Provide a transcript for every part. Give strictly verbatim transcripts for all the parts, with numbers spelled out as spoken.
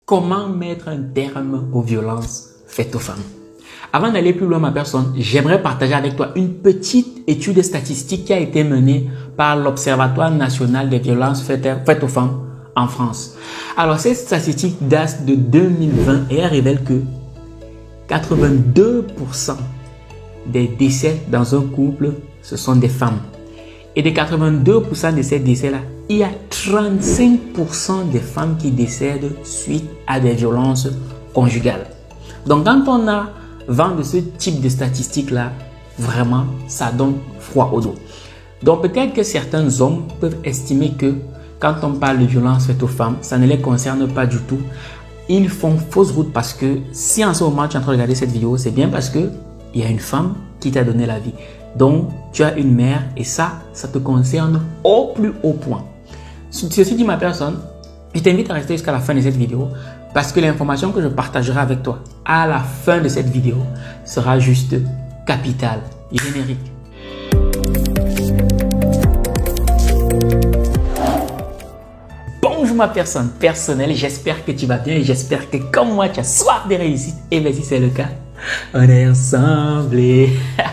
Comment mettre un terme aux violences faites aux femmes? Avant d'aller plus loin, ma personne, j'aimerais partager avec toi une petite étude statistique qui a été menée par l'Observatoire national des violences faites, faites aux femmes en France. Alors, cette statistique date de deux mille vingt et elle révèle que quatre-vingt-deux pour cent des décès dans un couple, ce sont des femmes. Et des quatre-vingt-deux pour cent de ces décès-là, il y a trente-cinq pour cent des femmes qui décèdent suite à des violences conjugales. Donc, quand on a vent de ce type de statistiques-là, vraiment, ça donne froid au dos. Donc, peut-être que certains hommes peuvent estimer que quand on parle de violences faites aux femmes, ça ne les concerne pas du tout. Ils font fausse route parce que si en ce moment tu es en train de regarder cette vidéo, c'est bien parce que il y a une femme qui t'a donné la vie. Donc, tu as une mère et ça, ça te concerne au plus haut point. Ceci dit, ma personne, je t'invite à rester jusqu'à la fin de cette vidéo parce que l'information que je partagerai avec toi à la fin de cette vidéo sera juste capitale. Générique. Bonjour ma personne personnelle, j'espère que tu vas bien et j'espère que comme moi tu as soif de réussite. Et bien si c'est le cas, on est ensemble. Et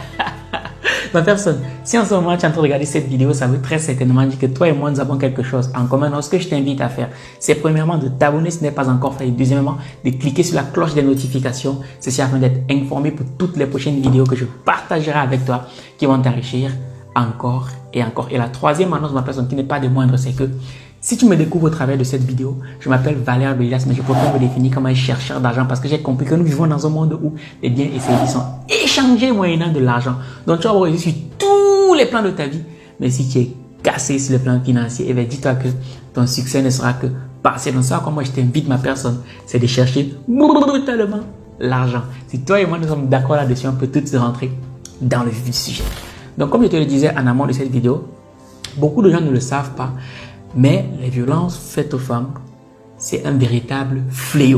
ma personne, si en ce moment tu es en train de regarder cette vidéo, ça veut très certainement dire que toi et moi nous avons quelque chose en commun. Donc ce que je t'invite à faire, c'est premièrement de t'abonner si ce n'est pas encore fait et deuxièmement de cliquer sur la cloche des notifications. Ceci afin d'être informé pour toutes les prochaines vidéos que je partagerai avec toi qui vont t'enrichir encore et encore. Et la troisième annonce, ma personne, qui n'est pas de moindre, c'est que si tu me découvres au travers de cette vidéo, je m'appelle Valère Belias, mais je préfère me définir comme un chercheur d'argent parce que j'ai compris que nous vivons dans un monde où les biens et services sont échangés moyennant de l'argent. Donc tu vas réussir sur tous les plans de ta vie, mais si tu es cassé sur le plan financier, eh bien dis-toi que ton succès ne sera que partiel. Donc ça, comme moi je t'invite ma personne, c'est de chercher brutalement l'argent. Si toi et moi nous sommes d'accord là-dessus, on peut tous se rentrer dans le vif du sujet. Donc comme je te le disais en amont de cette vidéo, beaucoup de gens ne le savent pas, mais les violences faites aux femmes, c'est un véritable fléau.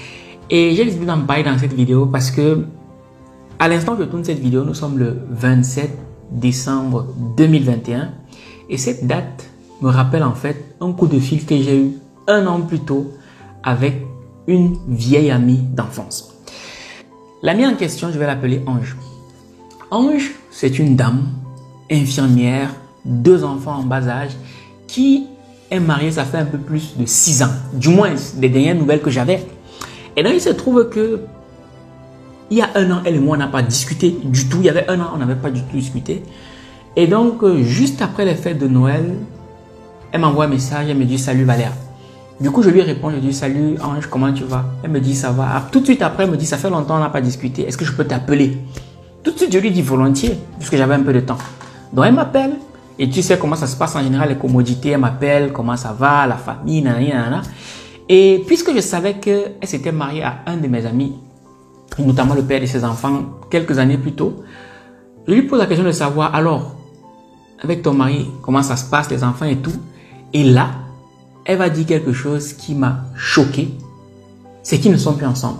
Et j'ai décidé d'en parler dans cette vidéo parce que, à l'instant où je tourne cette vidéo, nous sommes le vingt-sept décembre deux mille vingt et un. Et cette date me rappelle en fait un coup de fil que j'ai eu un an plus tôt avec une vieille amie d'enfance. L'amie en question, je vais l'appeler Ange. Ange, c'est une dame, infirmière, deux enfants en bas âge, qui est mariée, ça fait un peu plus de six ans, du moins des dernières nouvelles que j'avais. Et donc il se trouve que il y a un an, elle et moi, on n'a pas discuté du tout. Il y avait un an, on n'avait pas du tout discuté. Et donc, juste après les fêtes de Noël, elle m'envoie un message, elle me dit « Salut Valère ». Du coup, je lui réponds, je lui dis « Salut Ange, comment tu vas ?» Elle me dit « Ça va ». Tout de suite après, elle me dit « Ça fait longtemps, on n'a pas discuté. Est-ce que je peux t'appeler ?» Tout de suite, je lui dis volontiers, puisque j'avais un peu de temps. Donc, elle m'appelle. Et tu sais comment ça se passe en général, les commodités, elle m'appelle, comment ça va, la famille, nanana, nanana. Et puisque je savais qu'elle s'était mariée à un de mes amis, notamment le père de ses enfants, quelques années plus tôt, je lui pose la question de savoir, alors, avec ton mari, comment ça se passe, les enfants et tout. Et là, elle va dire quelque chose qui m'a choqué, c'est qu'ils ne sont plus ensemble.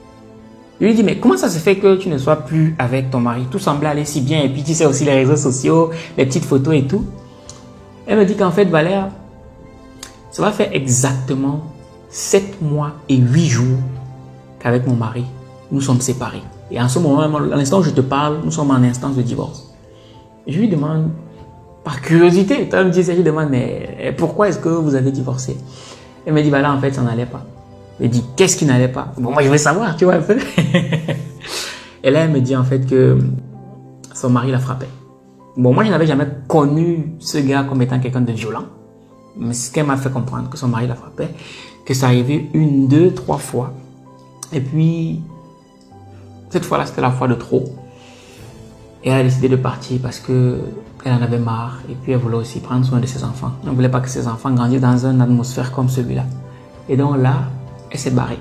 Je lui dis, mais comment ça se fait que tu ne sois plus avec ton mari? Tout semblait aller si bien. Et puis, tu sais aussi les réseaux sociaux, les petites photos et tout. Elle me dit qu'en fait, Valère, ça va faire exactement sept mois et huit jours qu'avec mon mari, nous sommes séparés. Et en ce moment, à l'instant où je te parle, nous sommes en instance de divorce. Et je lui demande, par curiosité, toi, elle me dit, je lui demande, mais pourquoi est-ce que vous avez divorcé? Elle me dit, bah là, en fait, ça n'allait pas. Elle dit, qu'est-ce qui n'allait pas? Bon, moi, je veux savoir, tu vois un peu. Et là, elle me dit en fait que son mari la frappait. Bon, moi, je n'avais jamais connu ce gars comme étant quelqu'un de violent. Mais ce qu'elle m'a fait comprendre, que son mari la frappait, que ça arrivait une, deux, trois fois. Et puis, cette fois-là, c'était la fois de trop. Et elle a décidé de partir parce que elle en avait marre. Et puis, elle voulait aussi prendre soin de ses enfants. Elle ne voulait pas que ses enfants grandissent dans une atmosphère comme celui-là. Et donc là, elle s'est barrée.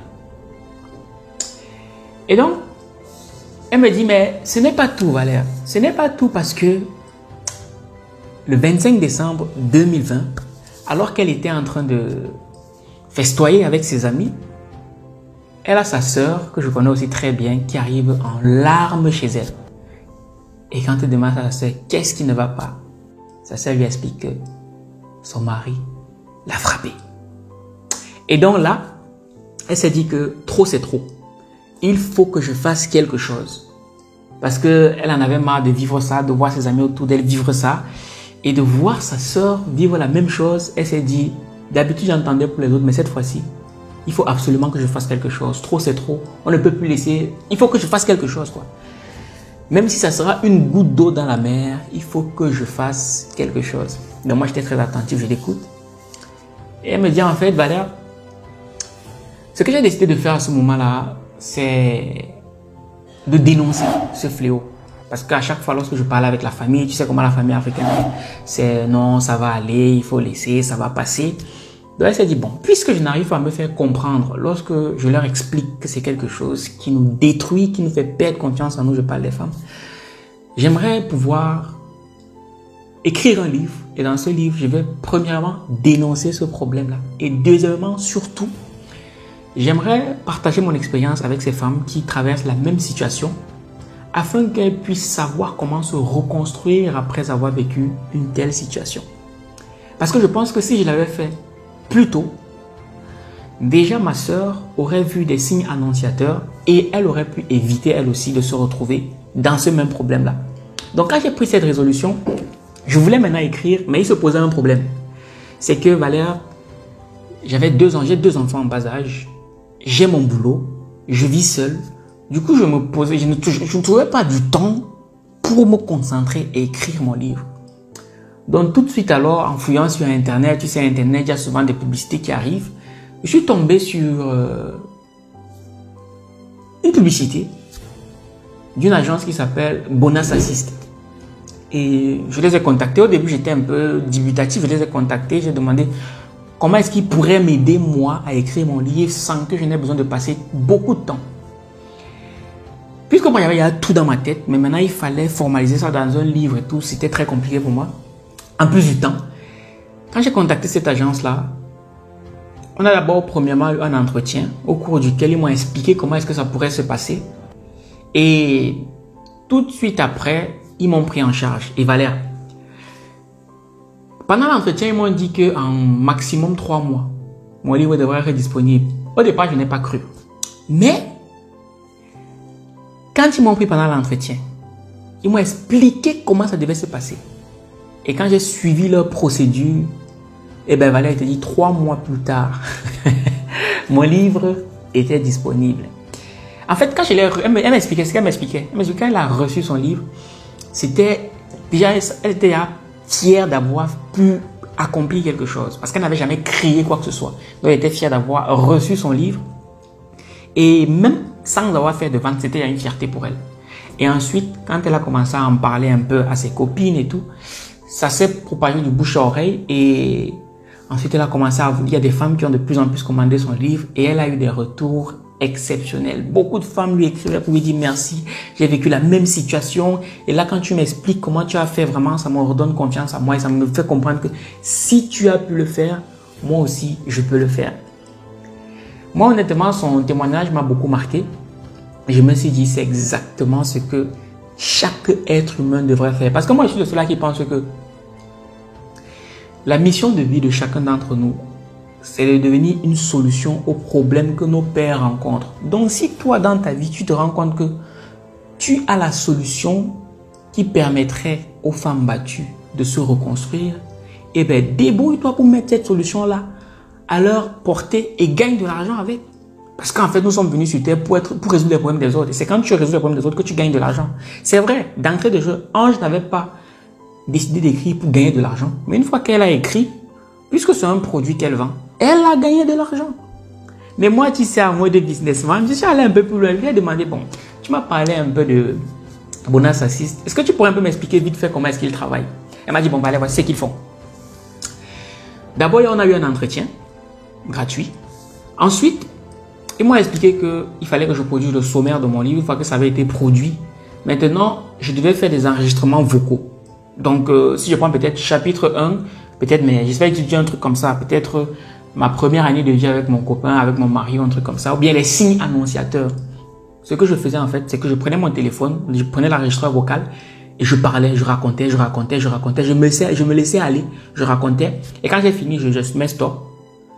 Et donc, elle me dit, mais ce n'est pas tout, Valère. Ce n'est pas tout parce que le vingt-cinq décembre deux mille vingt, alors qu'elle était en train de festoyer avec ses amis, elle a sa sœur, que je connais aussi très bien, qui arrive en larmes chez elle. Et quand elle demande à sa sœur, qu'est-ce qui ne va pas? Sa sœur lui explique que son mari l'a frappée. Et donc là, elle s'est dit que trop c'est trop. Il faut que je fasse quelque chose. Parce qu'elle en avait marre de vivre ça, de voir ses amis autour d'elle vivre ça. Et de voir sa sœur vivre la même chose. Elle s'est dit, d'habitude j'entendais pour les autres, mais cette fois-ci, il faut absolument que je fasse quelque chose. Trop c'est trop. On ne peut plus laisser. Il faut que je fasse quelque chose, quoi. Même si ça sera une goutte d'eau dans la mer, il faut que je fasse quelque chose. Donc moi, j'étais très attentif, je l'écoute. Et elle me dit, en fait, Valère, ce que j'ai décidé de faire à ce moment-là, c'est de dénoncer ce fléau. Parce qu'à chaque fois, lorsque je parlais avec la famille, tu sais comment la famille africaine, c'est non, ça va aller, il faut laisser, ça va passer. Donc elle s'est dit, bon, puisque je n'arrive pas à me faire comprendre lorsque je leur explique que c'est quelque chose qui nous détruit, qui nous fait perdre confiance en nous, je parle des femmes, j'aimerais pouvoir écrire un livre. Et dans ce livre, je vais premièrement dénoncer ce problème-là. Et deuxièmement, surtout, j'aimerais partager mon expérience avec ces femmes qui traversent la même situation afin qu'elles puissent savoir comment se reconstruire après avoir vécu une telle situation. Parce que je pense que si je l'avais fait plus tôt, déjà ma sœur aurait vu des signes annonciateurs et elle aurait pu éviter elle aussi de se retrouver dans ce même problème-là. Donc quand j'ai pris cette résolution, je voulais maintenant écrire, mais il se posait un problème. C'est que Valère, j'avais deux ans, j'ai deux enfants en bas âge, j'ai mon boulot, je vis seul. Du coup, je me posais, je ne, je ne trouvais pas du temps pour me concentrer et écrire mon livre. Donc tout de suite alors, en fouillant sur Internet, tu sais, Internet, il y a souvent des publicités qui arrivent. Je suis tombé sur euh, une publicité d'une agence qui s'appelle Bonus Assist. Et je les ai contactés. Au début, j'étais un peu dubitatif. Je les ai contactés. J'ai demandé comment est-ce qu'ils pourraient m'aider, moi, à écrire mon livre sans que je n'ai besoin de passer beaucoup de temps. Puisque moi, il y avait tout dans ma tête, mais maintenant, il fallait formaliser ça dans un livre et tout. C'était très compliqué pour moi. En plus du temps, quand j'ai contacté cette agence-là, on a d'abord premièrement eu un entretien au cours duquel ils m'ont expliqué comment est-ce que ça pourrait se passer. Et tout de suite après, ils m'ont pris en charge. Et Valère, pendant l'entretien, ils m'ont dit qu'en maximum trois mois, mon livre devrait être disponible. Au départ, je n'ai pas cru. Mais, quand ils m'ont pris pendant l'entretien, ils m'ont expliqué comment ça devait se passer. Et quand j'ai suivi leur procédure, eh bien, Valère te dit trois mois plus tard, mon livre était disponible. En fait, quand je l'ai, elle m'expliquait ce qu'elle m'expliquait. Elle m'expliquait quand elle a reçu son livre, c'était déjà, elle était fière d'avoir pu accomplir quelque chose parce qu'elle n'avait jamais créé quoi que ce soit. Donc, elle était fière d'avoir reçu son livre et même sans avoir fait de vente, c'était une fierté pour elle. Et ensuite, quand elle a commencé à en parler un peu à ses copines et tout, ça s'est propagé du bouche à oreille et ensuite elle a commencé à... Il y a des femmes qui ont de plus en plus commandé son livre et elle a eu des retours exceptionnels. Beaucoup de femmes lui écrivaient pour lui dire merci, j'ai vécu la même situation et là quand tu m'expliques comment tu as fait, vraiment ça me redonne confiance en moi et ça me fait comprendre que si tu as pu le faire, moi aussi je peux le faire. Moi honnêtement son témoignage m'a beaucoup marqué. Je me suis dit c'est exactement ce que chaque être humain devrait faire. Parce que moi je suis de ceux-là qui pensent que la mission de vie de chacun d'entre nous, c'est de devenir une solution aux problèmes que nos pères rencontrent. Donc, si toi, dans ta vie, tu te rends compte que tu as la solution qui permettrait aux femmes battues de se reconstruire, eh bien, débrouille-toi pour mettre cette solution-là à leur portée et gagne de l'argent avec. Parce qu'en fait, nous sommes venus sur Terre pour, être, pour résoudre les problèmes des autres. C'est quand tu résous les problèmes des autres que tu gagnes de l'argent. C'est vrai, d'entrée de jeu, Ange n'avait pas décidé d'écrire pour gagner de l'argent. Mais une fois qu'elle a écrit, puisque c'est un produit qu'elle vend, elle a gagné de l'argent. Mais moi, tu sais, à moi de businessman, je suis allé un peu plus loin. Je lui ai demandé, bon, tu m'as parlé un peu de Bonus Assist. Est-ce que tu pourrais un peu m'expliquer vite fait comment est-ce qu'ils travaillent? Elle m'a dit, bon, bah, allez, voici ce qu'ils font. D'abord, on a eu un entretien gratuit. Ensuite, ils m'ont expliqué qu'il fallait que je produise le sommaire de mon livre une fois que ça avait été produit. Maintenant, je devais faire des enregistrements vocaux. Donc, euh, si je prends peut-être chapitre un, peut-être, mais j'espère que tu dis un truc comme ça, peut-être euh, ma première année de vie avec mon copain, avec mon mari, un truc comme ça, ou bien les signes annonciateurs. Ce que je faisais en fait, c'est que je prenais mon téléphone, je prenais l'enregistreur vocal et je parlais, je racontais, je racontais, je racontais, je me laissais, je me laissais aller, je racontais. Et quand j'ai fini, je, je mets stop.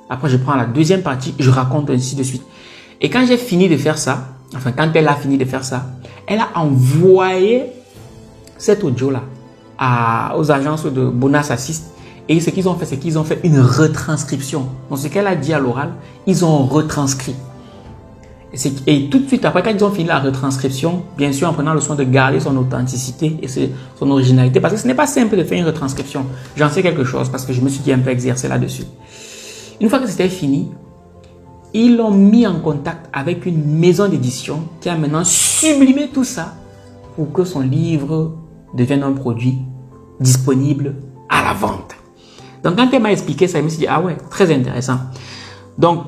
Après, je prends la deuxième partie, je raconte ainsi de suite. Et quand j'ai fini de faire ça, enfin, quand elle a fini de faire ça, elle a envoyé cet audio-là à, aux agences de Bonas Assist. Et ce qu'ils ont fait, c'est qu'ils ont fait une retranscription. Donc, ce qu'elle a dit à l'oral, ils ont retranscrit. Et, et tout de suite après, quand ils ont fini la retranscription, bien sûr, en prenant le soin de garder son authenticité et son originalité, parce que ce n'est pas simple de faire une retranscription. J'en sais quelque chose parce que je me suis dit un peu exercé là-dessus. Une fois que c'était fini, ils l'ont mis en contact avec une maison d'édition qui a maintenant sublimé tout ça pour que son livre devienne un produit disponible à la vente. Donc, quand elle m'a expliqué ça, je me suis dit, ah ouais, très intéressant. Donc,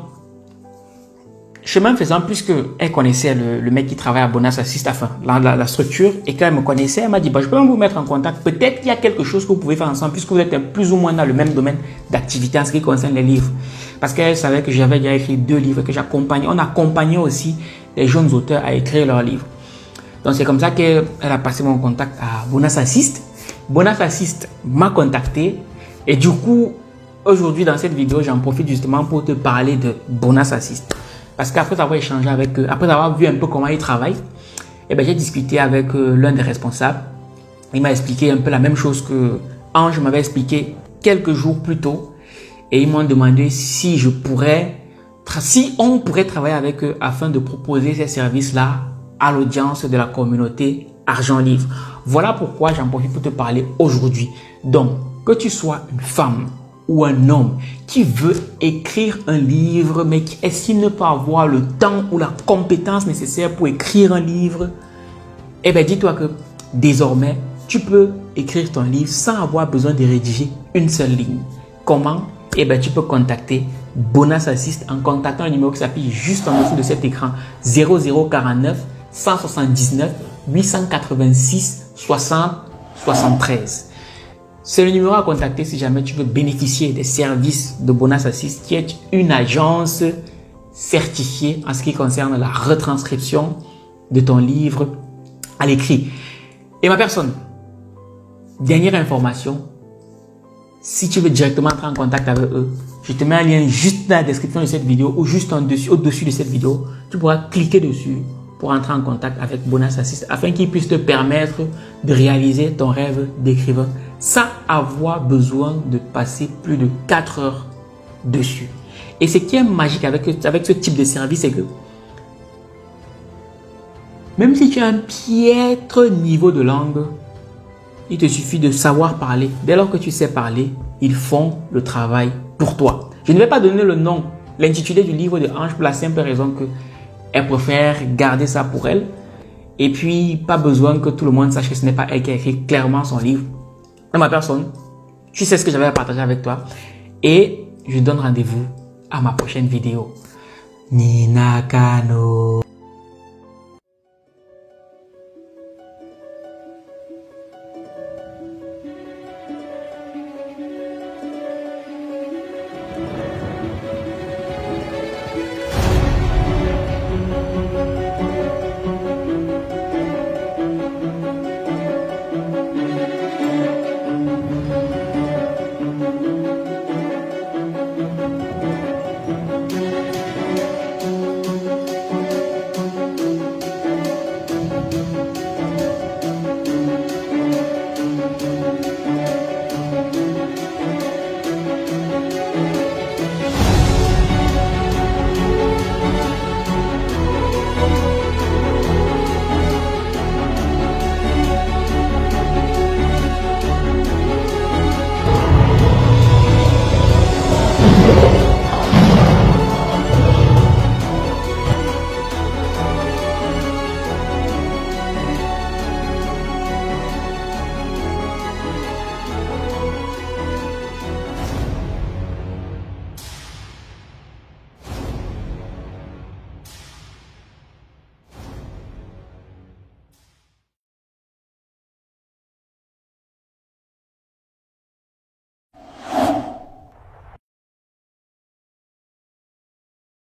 chemin faisant, puisqu'elle connaissait le, le mec qui travaille à Bonas Assist, enfin, la, la, la structure, et quand elle me connaissait, elle m'a dit, bah, je peux même vous mettre en contact. Peut-être qu'il y a quelque chose que vous pouvez faire ensemble, puisque vous êtes plus ou moins dans le même domaine d'activité en ce qui concerne les livres. Parce qu'elle savait que j'avais déjà écrit deux livres, que j'accompagnais. On accompagnait aussi les jeunes auteurs à écrire leurs livres. Donc, c'est comme ça qu'elle a passé mon contact à Bonas Assist. Bonas Assist m'a contacté. Et du coup, aujourd'hui, dans cette vidéo, j'en profite justement pour te parler de Bonas Assist. Parce qu'après avoir échangé avec eux, après avoir vu un peu comment ils travaillent, eh ben, j'ai discuté avec euh, l'un des responsables. Il m'a expliqué un peu la même chose que Ange m'avait expliqué quelques jours plus tôt. Et ils m'ont demandé si je pourrais, si on pourrait travailler avec eux afin de proposer ces services-là à l'audience de la communauté Argent Livre. Voilà pourquoi j'en profite pour te parler aujourd'hui. Donc, que tu sois une femme ou un homme qui veut écrire un livre, mais qui estime ne pas avoir le temps ou la compétence nécessaire pour écrire un livre, eh bien, dis-toi que désormais, tu peux écrire ton livre sans avoir besoin de rédiger une seule ligne. Comment? Eh bien, tu peux contacter Bonas Assist en contactant un numéro qui s'affiche juste en dessous de cet écran, zéro zéro quarante-neuf cent soixante-dix-neuf huit cent quatre-vingt-six soixante soixante-treize. C'est le numéro à contacter si jamais tu veux bénéficier des services de Bonas Assist, qui est une agence certifiée en ce qui concerne la retranscription de ton livre à l'écrit. Et ma personne, dernière information, si tu veux directement entrer en contact avec eux, je te mets un lien juste dans la description de cette vidéo ou juste en dessus, au-dessus de cette vidéo. Tu pourras cliquer dessus pour entrer en contact avec Bonas Assist afin qu'il puisse te permettre de réaliser ton rêve d'écrivain sans avoir besoin de passer plus de quatre heures dessus. Et ce qui est magique avec, avec ce type de service, c'est que même si tu as un piètre niveau de langue, il te suffit de savoir parler. Dès lors que tu sais parler, ils font le travail pour toi. Je ne vais pas donner le nom, l'intitulé du livre de Ange pour la simple raison que elle préfère garder ça pour elle. Et puis, pas besoin que tout le monde sache que ce n'est pas elle qui a écrit clairement son livre. Et ma personne, tu sais ce que j'avais à partager avec toi. Et je donne rendez-vous à ma prochaine vidéo. Nina Kano.